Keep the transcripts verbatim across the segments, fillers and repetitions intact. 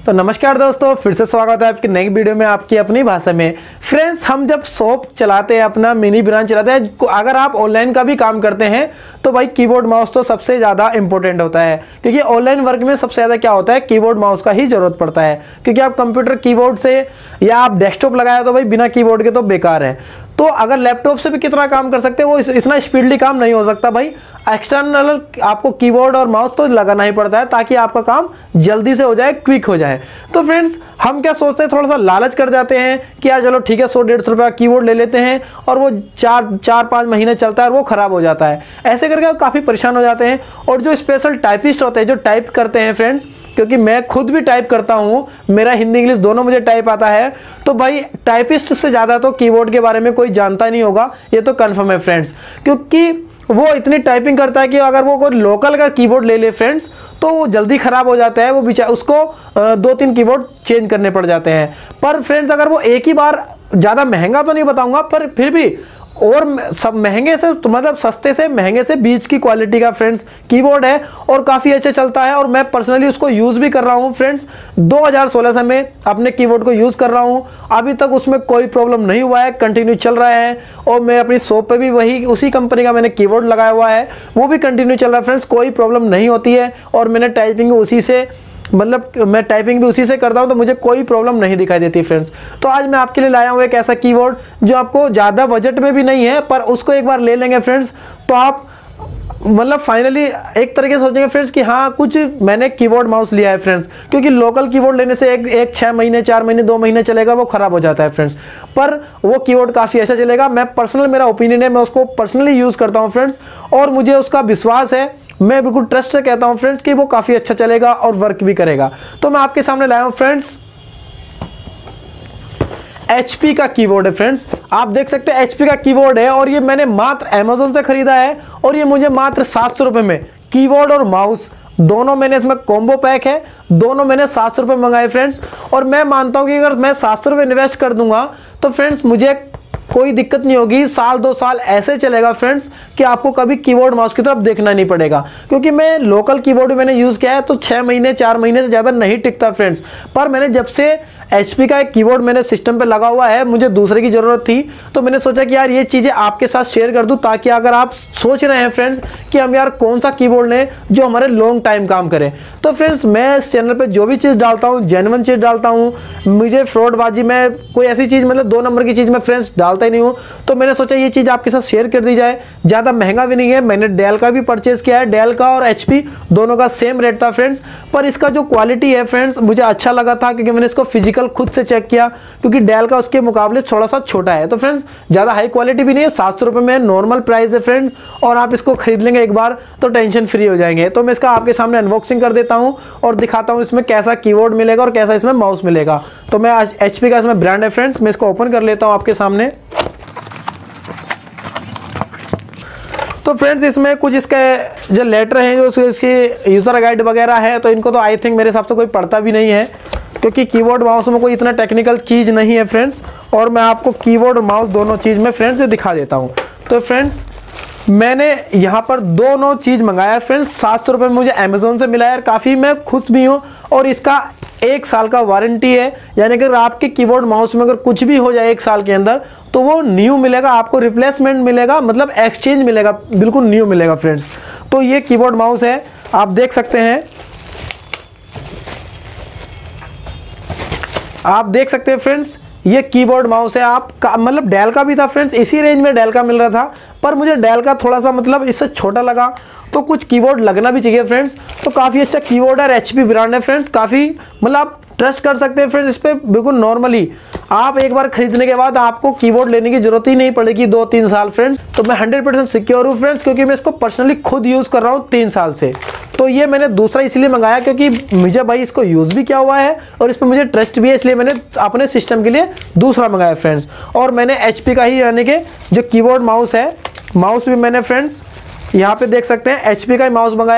तो नमस्कार दोस्तों, फिर से स्वागत है आपकी नई वीडियो में आपकी अपनी भाषा में। फ्रेंड्स, हम जब शॉप चलाते हैं, अपना मिनी ब्रांच चलाते हैं, अगर आप ऑनलाइन का भी काम करते हैं तो भाई कीबोर्ड माउस तो सबसे ज़्यादा इंपॉर्टेंट होता है, क्योंकि ऑनलाइन वर्क में सबसे ज़्यादा क्या होता है, कीबोर्ड माउस का ही जरूरत पड़ता है। क्योंकि आप कंप्यूटर कीबोर्ड से या आप डेस्कटॉप लगाया तो भाई बिना कीबोर्ड के तो बेकार है। तो अगर लैपटॉप से भी कितना काम कर सकते हैं, वो इतना स्पीडली काम नहीं हो सकता भाई। एक्सटर्नल आपको कीबोर्ड और माउस तो लगाना ही पड़ता है ताकि आपका काम जल्दी से हो जाए, क्विक हो जाए। तो फ्रेंड्स, हम क्या सोचते हैं, थोड़ा सा लालच कर जाते हैं कि यार चलो ठीक है, सौ डेढ़ सौ रुपये का कीबोर्ड ले लेते हैं और वो चार चार पाँच महीने चलता है और वो ख़राब हो जाता है। ऐसे करके काफ़ी परेशान हो जाते हैं। और जो स्पेशल टाइपिस्ट होते हैं, जो टाइप करते हैं फ्रेंड्स, क्योंकि मैं खुद भी टाइप करता हूँ, मेरा हिंदी इंग्लिश दोनों मुझे टाइप आता है, तो भाई टाइपिस्ट से ज़्यादा तो कीबोर्ड के बारे में कोई जानता नहीं होगा, ये तो कन्फर्म है फ्रेंड्स। क्योंकि वो इतनी टाइपिंग करता है कि अगर वो कोई लोकल का कीबोर्ड ले ले फ्रेंड्स तो वो जल्दी ख़राब हो जाता है। वो बेचारा, उसको दो तीन कीबोर्ड चेंज करने पड़ जाते हैं। पर फ्रेंड्स, अगर वो एक ही बार, ज़्यादा महंगा तो नहीं बताऊंगा, पर फिर भी और सब महंगे से तो मतलब सस्ते से महंगे से बीच की क्वालिटी का फ्रेंड्स कीबोर्ड है और काफ़ी अच्छा चलता है। और मैं पर्सनली उसको यूज़ भी कर रहा हूँ फ्रेंड्स। दो हज़ार सोलह से मैं अपने कीबोर्ड को यूज़ कर रहा हूँ, अभी तक उसमें कोई प्रॉब्लम नहीं हुआ है, कंटिन्यू चल रहा है। और मैं अपनी शॉप पे भी वही उसी कंपनी का मैंने कीबोर्ड लगाया हुआ है, वो भी कंटिन्यू चल रहा है फ्रेंड्स, कोई प्रॉब्लम नहीं होती है। और मैंने टाइपिंग उसी से, मतलब मैं टाइपिंग भी उसी से करता हूं, तो मुझे कोई प्रॉब्लम नहीं दिखाई देती फ्रेंड्स। तो आज मैं आपके लिए लाया हूं एक ऐसा कीबोर्ड जो आपको ज़्यादा बजट में भी नहीं है, पर उसको एक बार ले लेंगे फ्रेंड्स तो आप मतलब फाइनली एक तरीके से सोचेंगे फ्रेंड्स कि हाँ, कुछ मैंने कीबोर्ड माउस लिया है फ्रेंड्स। क्योंकि लोकल कीबोर्ड लेने से एक एक छः महीने चार महीने दो महीने चलेगा, वो ख़राब हो जाता है फ्रेंड्स। पर वो कीबोर्ड काफ़ी अच्छा चलेगा। मैं पर्सनल, मेरा ओपिनियन है, मैं उसको पर्सनली यूज़ करता हूँ फ्रेंड्स, और मुझे उसका विश्वास है। मैं बिल्कुल ट्रस्ट से कहता हूँ फ्रेंड्स कि वो काफ़ी अच्छा चलेगा और वर्क भी करेगा। तो मैं आपके सामने लाया हूँ फ्रेंड्स, एच पी का कीबोर्ड है फ्रेंड्स। आप देख सकते हैं एच पी का कीबोर्ड है, और ये मैंने मात्र अमेज़न से खरीदा है, और ये मुझे मात्र सात सौ रुपये में कीबोर्ड और माउस दोनों मैंने, इसमें कॉम्बो पैक है, दोनों मैंने सात सौ रुपये मंगाए फ्रेंड्स। और मैं मानता हूँ कि अगर मैं सात सौ रुपये इन्वेस्ट कर दूंगा तो फ्रेंड्स मुझे कोई दिक्कत नहीं होगी। साल दो साल ऐसे चलेगा फ्रेंड्स कि आपको कभी कीबोर्ड माउस की तरफ देखना नहीं पड़ेगा। क्योंकि मैं लोकल कीबोर्ड मैंने यूज़ किया है तो छः महीने चार महीने से ज़्यादा नहीं टिकता फ्रेंड्स। पर मैंने जब से एचपी का एक कीबोर्ड मैंने सिस्टम पे लगा हुआ है, मुझे दूसरे की ज़रूरत थी, तो मैंने सोचा कि यार ये चीज़ें आपके साथ शेयर कर दूं, ताकि अगर आप सोच रहे हैं फ्रेंड्स कि हम यार कौन सा कीबोर्ड लें जो हमारे लॉन्ग टाइम काम करे, तो फ्रेंड्स मैं इस चैनल पे जो भी चीज़ डालता हूँ जेन्युइन चीज़ डालता हूँ। मुझे फ्रॉडबाजी में कोई ऐसी चीज़, मतलब दो नंबर की चीज़ मैं फ्रेंड्स डालता ही नहीं हूँ। तो मैंने सोचा ये चीज़ आपके साथ शेयर कर दी जाए। ज़्यादा महंगा भी नहीं है, मैंने डेल का भी परचेज़ किया है, डेल का और एचपी दोनों का सेम रेट था फ्रेंड्स। पर इसका जो क्वालिटी है फ्रेंड्स मुझे अच्छा लगा था, क्योंकि मैंने इसको फिजिकल खुद से चेक किया, क्योंकि डेल का उसके मुकाबले थोड़ा सा छोटा है। तो फ्रेंड्स ज़्यादा हाई क्वालिटी भी नहीं है, सात सौ रुपये में नॉर्मल प्राइस है फ्रेंड्स, और आप इसको खरीद लेंगे एक बार तो टेंशन फ्री हो जाएंगे। तो मैं इसका आपके सामने अनबॉक्सिंग कर देता हूं और दिखाता हूं इसमें कैसा कीबोर्ड मिलेगा और कैसा इसमें माउस मिलेगा। तो मैं आज एचपी का इसमें ब्रांड है फ्रेंड्स, मैं इसको ओपन कर लेता हूं आपके सामने। तो फ्रेंड्स, इसमें कुछ इसके जो लेटर हैं, जो इसकी यूज़र गाइड वगैरह है, तो इनको तो आई थिंक मेरे हिसाब से कोई पढ़ता भी नहीं है, क्योंकि कीबोर्ड माउस में कोई इतना टेक्निकल चीज़ नहीं है फ्रेंड्स। और मैं आपको कीबोर्ड और माउस दोनों चीज़ में फ्रेंड्स दिखा देता हूँ। तो फ्रेंड्स, मैंने यहाँ पर दोनों चीज़ मंगाया फ्रेंड्स, सात सौ रुपये में मुझे अमेज़ोन से मिला है, काफ़ी मैं खुश भी हूँ। और इसका एक साल का वारंटी है, यानी कि अगर आपके कीबोर्ड माउस में अगर कुछ भी हो जाए एक साल के अंदर तो वो न्यू मिलेगा, आपको रिप्लेसमेंट मिलेगा, मतलब एक्सचेंज मिलेगा, बिल्कुल न्यू मिलेगा फ्रेंड्स। तो ये कीबोर्ड माउस है, आप देख सकते हैं, आप देख सकते हैं फ्रेंड्स, ये कीबोर्ड माउस है। आप मतलब डेल का भी था फ्रेंड्स, इसी रेंज में डेल का मिल रहा था, पर मुझे डेल का थोड़ा सा मतलब इससे छोटा लगा, तो कुछ कीबोर्ड लगना भी चाहिए फ्रेंड्स। तो काफ़ी अच्छा कीबोर्ड है, एचपी ब्रांड है फ्रेंड्स, काफ़ी मतलब आप ट्रस्ट कर सकते हैं फ्रेंड्स इस पर बिल्कुल नॉर्मली। आप एक बार खरीदने के बाद आपको कीबोर्ड लेने की जरूरत ही नहीं पड़ेगी दो तीन साल फ्रेंड्स। तो मैं हंड्रेड परसेंट सिक्योर हूँ फ्रेंड्स, क्योंकि मैं इसको पर्सनली खुद यूज़ कर रहा हूँ तीन साल से। तो ये मैंने दूसरा इसलिए मंगाया क्योंकि मुझे भाई इसको यूज़ भी किया हुआ है और इस पर मुझे ट्रस्ट भी है, इसलिए मैंने अपने सिस्टम के लिए दूसरा मंगाया फ्रेंड्स। और मैंने एचपी का ही, यानी कि जो कीबोर्ड माउस है, माउस भी मैंने फ्रेंड्स यहाँ पे देख सकते हैं एचपी का ही माउस मंगाया है।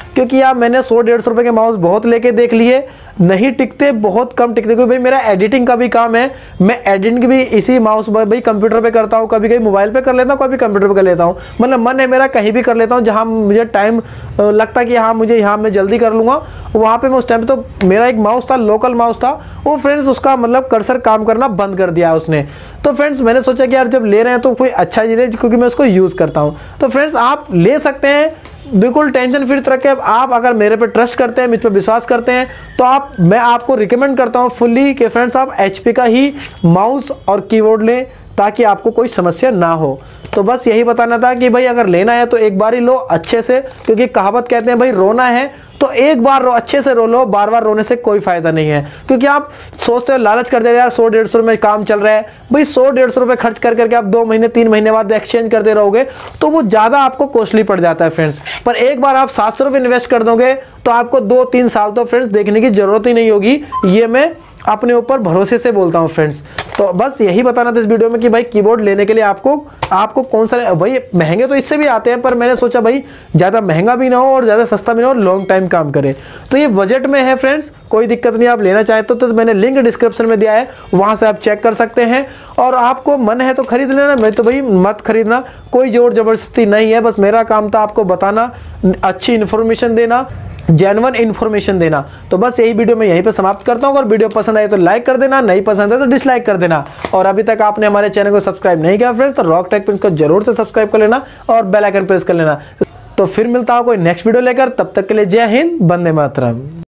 क्योंकि यार मैंने सौ डेढ़ सौ रुपये के माउस बहुत लेके देख लिए, नहीं टिकते, बहुत कम टिकते। क्योंकि भाई मेरा एडिटिंग का भी काम है, मैं एडिटिंग भी इसी माउस भाई कंप्यूटर पे करता हूँ, कभी कभी मोबाइल पे कर लेता हूँ, कभी कंप्यूटर पे कर लेता हूँ। मतलब मन है मेरा कहीं भी कर लेता हूँ, जहाँ मुझे टाइम लगता है कि हाँ मुझे यहाँ मैं जल्दी कर लूँगा, वहाँ पे मैं उस टाइम तो मेरा एक माउस था, लोकल माउस था, वो फ्रेंड्स उसका मतलब कर्सर काम करना बंद कर दिया उसने। तो फ्रेंड्स मैंने सोचा कि यार जब ले रहे हैं तो कोई अच्छा ही ले, क्योंकि मैं उसको यूज़ करता हूँ। तो फ्रेंड्स आप ले सकते हैं, बिल्कुल टेंशन फ्री रख के। आप अगर मेरे पे ट्रस्ट करते हैं, मुझ पे विश्वास करते हैं, तो आप मैं आपको रिकमेंड करता हूँ फुल्ली कि फ्रेंड्स आप एचपी का ही माउस और कीबोर्ड लें, ताकि आपको कोई समस्या ना हो। तो बस यही बताना था कि भाई अगर लेना है तो एक बार ही लो अच्छे से, क्योंकि कहावत कहते हैं भाई रोना है तो एक बार रो, अच्छे से रो लो, बार बार रोने से कोई फायदा नहीं है। क्योंकि आप सोचते हो लालच कर दे यार सौ डेढ़ सौ रुपये काम चल रहा है, भाई सौ डेढ़ सौ रुपये खर्च कर करके आप दो महीने तीन महीने बाद एक्सचेंज करते रहोगे तो वो ज़्यादा आपको कॉस्टली पड़ जाता है फ्रेंड्स। पर एक बार आप सात सौ रुपये इन्वेस्ट कर दोगे तो आपको दो तीन साल तो फ्रेंड्स देखने की जरूरत ही नहीं होगी, ये मैं अपने ऊपर भरोसे से बोलता हूँ फ्रेंड्स। तो बस यही बताना था इस वीडियो में कि भाई कीबोर्ड लेने के लिए आपको आपको कौन सा, भाई महंगे तो इससे भी आते हैं, पर मैंने सोचा भाई ज़्यादा महंगा भी ना हो और ज़्यादा सस्ता भी ना हो, लॉन्ग टाइम काम करे। तो ये बजट में है फ्रेंड्स, कोई दिक्कत नहीं। आप लेना चाहते हो तो मैंने लिंक डिस्क्रिप्शन में दिया है, वहाँ से आप चेक कर सकते हैं। और आपको मन है तो खरीद लेना, मैं तो भाई मत खरीदना, कोई जोर जबरदस्ती नहीं है। बस मेरा काम था आपको बताना, अच्छी इन्फॉर्मेशन देना, जेन्युइन इन्फॉर्मेशन देना। तो बस यही वीडियो मैं यहीं पे समाप्त करता हूँ। अगर वीडियो पसंद आए तो लाइक कर देना, नहीं पसंद है तो डिसलाइक कर देना। और अभी तक आपने हमारे चैनल को सब्सक्राइब नहीं किया फ्रेंड्स तो रॉक टेक प्रिंस को जरूर से सब्सक्राइब कर लेना और बेल आइकन प्रेस कर लेना। तो फिर मिलता हूँ कोई नेक्स्ट वीडियो लेकर, तब तक के लिए जय हिंद, वंदे मातरम।